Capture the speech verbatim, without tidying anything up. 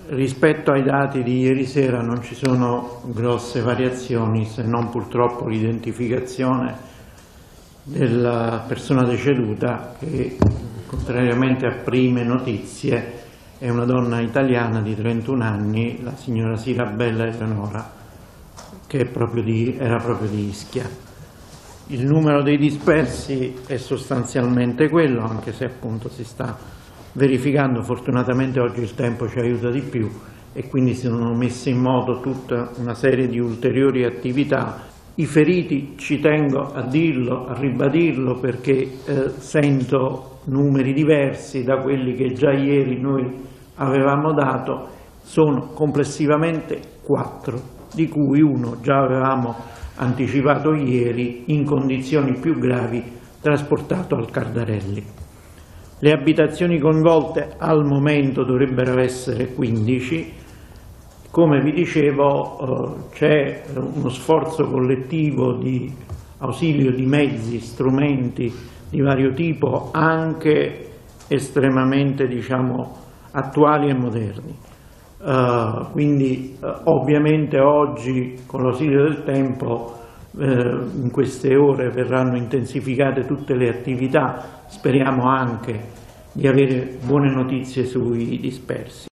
Rispetto ai dati di ieri sera non ci sono grosse variazioni, se non purtroppo l'identificazione della persona deceduta che, contrariamente a prime notizie, è una donna italiana di trentuno anni, la signora Sirabella Eleonora, che è proprio di, era proprio di Ischia. Il numero dei dispersi è sostanzialmente quello, anche se appunto si sta verificando, fortunatamente oggi il tempo ci aiuta di più e quindi si sono messe in moto tutta una serie di ulteriori attività. I feriti, ci tengo a dirlo, a ribadirlo, perché eh, sento numeri diversi da quelli che già ieri noi avevamo dato, sono complessivamente quattro, di cui uno già avevamo anticipato ieri, in condizioni più gravi, trasportato al Cardarelli. Le abitazioni coinvolte al momento dovrebbero essere quindici. Come vi dicevo, eh, c'è uno sforzo collettivo di ausilio di mezzi, strumenti di vario tipo, anche estremamente, diciamo, attuali e moderni. Uh, quindi uh, ovviamente oggi, con l'ausilio del tempo, uh, in queste ore verranno intensificate tutte le attività, speriamo anche di avere buone notizie sui dispersi.